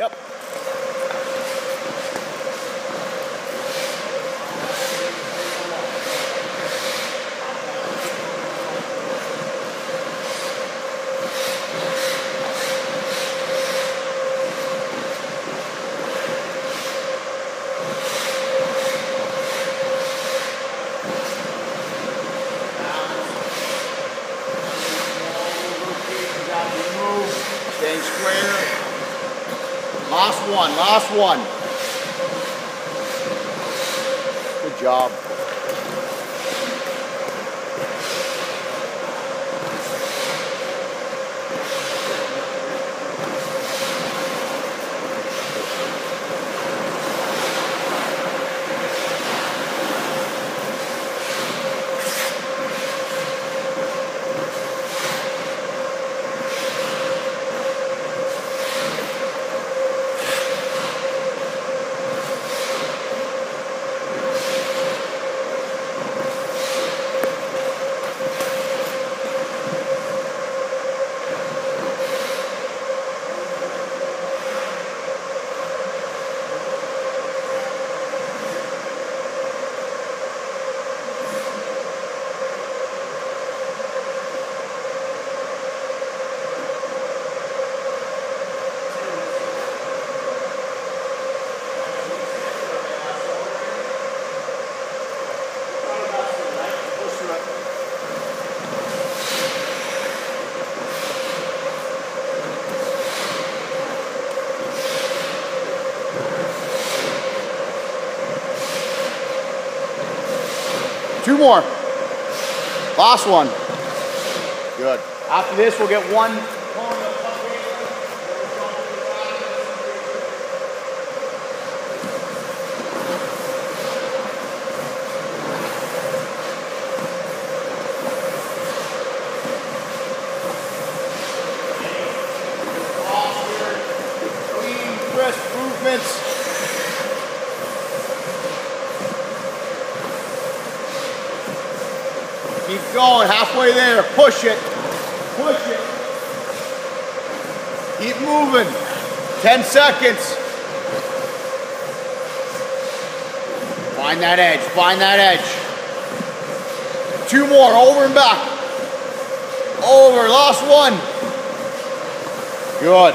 Yep. Staying square. Last one, last one. Good job. Two more. Last one. Good. After this, we'll get one. Clean, crisp movements. Keep going, halfway there, push it, push it. Keep moving, 10 seconds. Find that edge, find that edge. Two more, over and back. Over, last one. Good.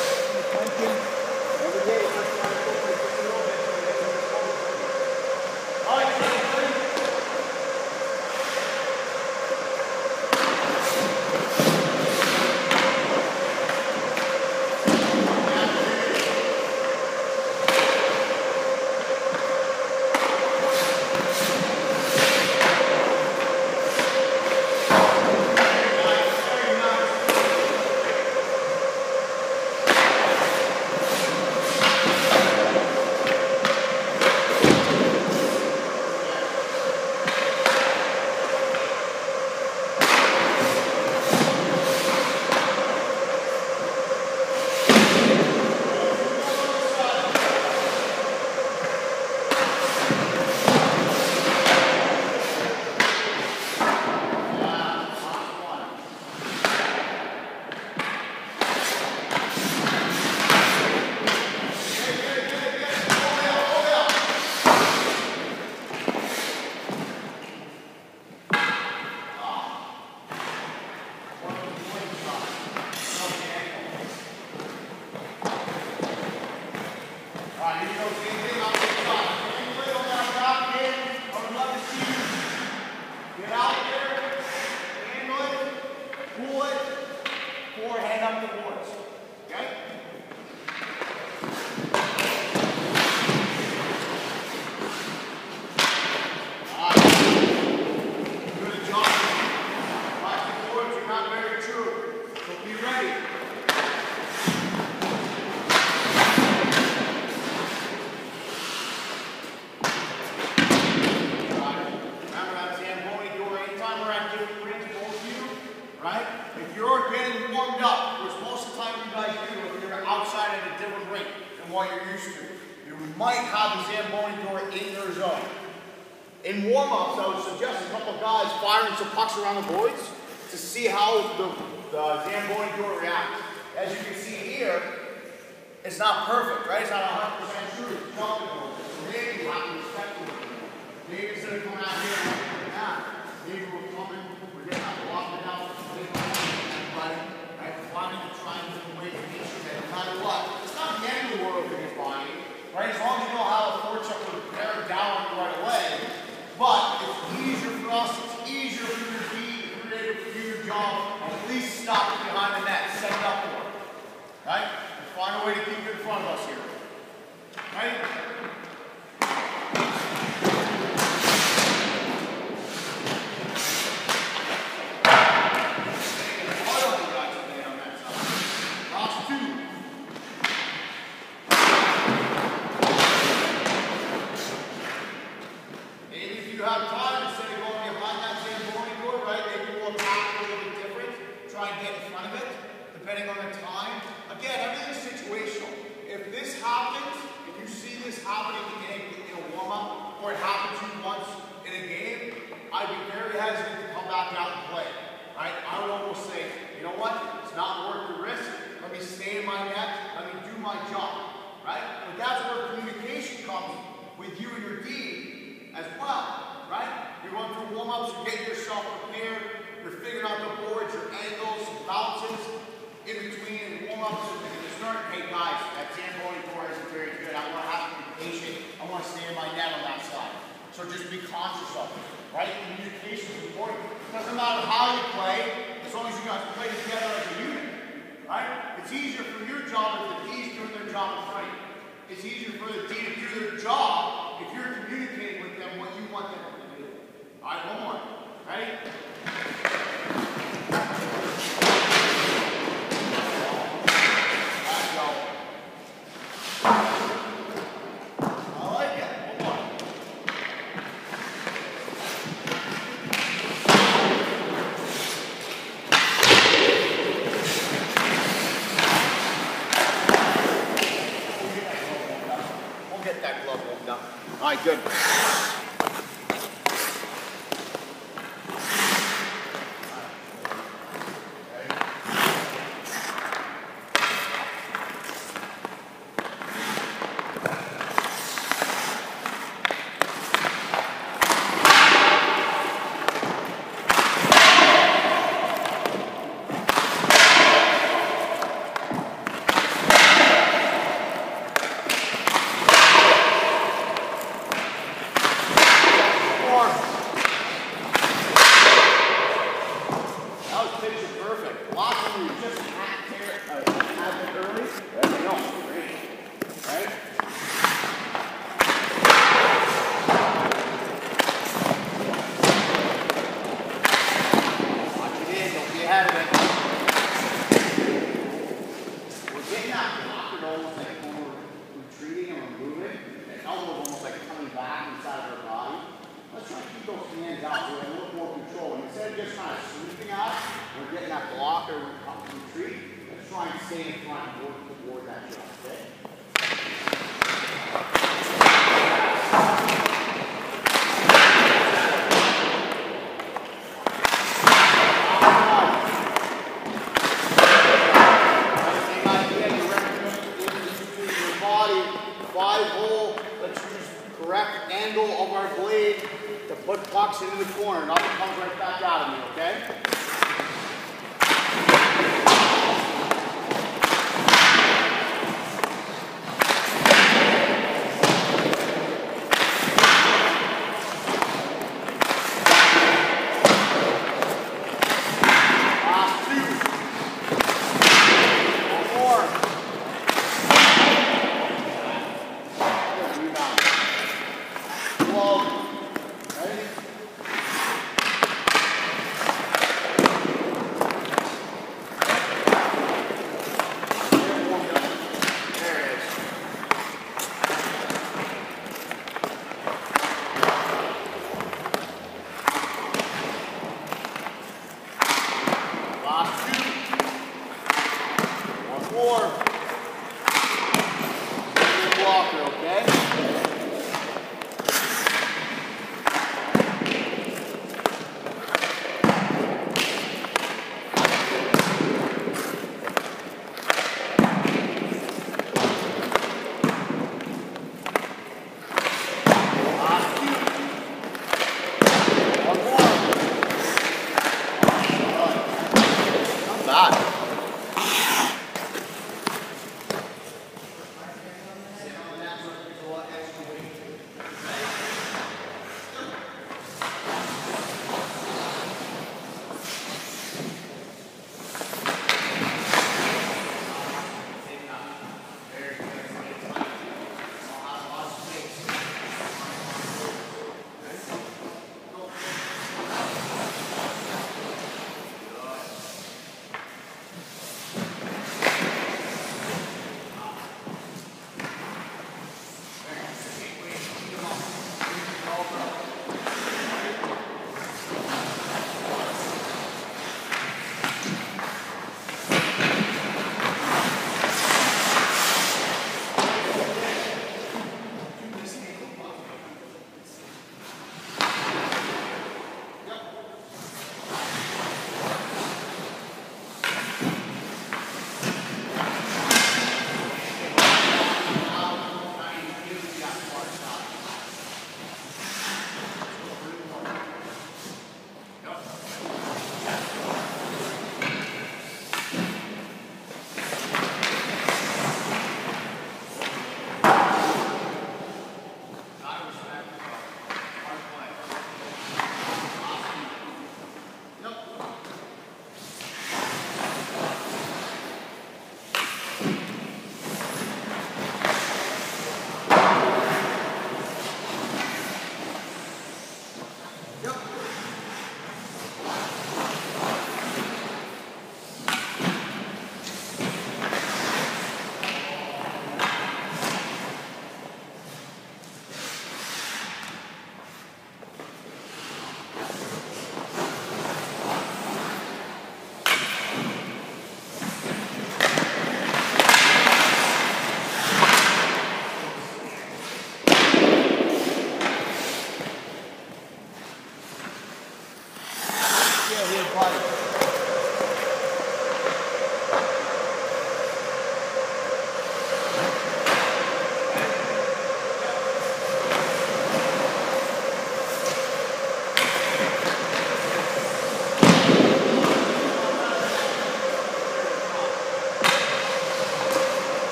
What you're used to. You might have the Zamboni door in your zone. In warm-ups, I would suggest a couple of guys firing some pucks around the boards to see how the Zamboni door reacts. As you can see here, It's not perfect, right? It's not 100% true. It's jumping a little bit. So maybe you have to respect it a little bit. Maybe instead of coming out here and looking at that, maybe we're coming, we're getting out, walking out, everybody, right? Finding and trying different ways to make sure that no matter what, it's not the end of the world for your body, right? As long as you know how to force up with bear down right away. But it's easier for us, it's easier for you to be creative, to do your job, and at least stop it behind the net, set it up for it. Right? Find a way to keep it in front of us here. Right? Depending on the time. Again, everything is situational. If this happens, if you see this happening in a warm-up, or it happens to you once in a game, I'd be very hesitant to come back out and play. Right? I would almost say, you know what? It's not worth the risk. Let me stay in my net. Let me do my job. Right? But that's where communication comes with you and your team as well. Right? You're going through warm-ups, you're getting yourself prepared, you're figuring out the boards, your angles, bounces, in between and warm-ups and the start. Hey guys, that Zamboni door isn't very good. I want to have to be patient. I want to stay in my net on that side. So just be conscious of it, right? Communication is important. It doesn't matter how you play, as long as you guys play together as a unit, right? It's easier for your job if the D's doing their job in front of you. It's easier for the D to do their job if you're communicating with them what you want them to do. All right, one more. Ready? All right, good. Into the corner, nothing comes right back out of me, okay? Last two. One more. Good rebound. 12. Ready? Blocker, okay?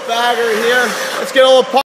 bagger here. Let's get a little